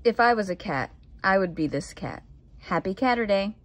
If I was a cat, I would be this cat. Happy Catterday.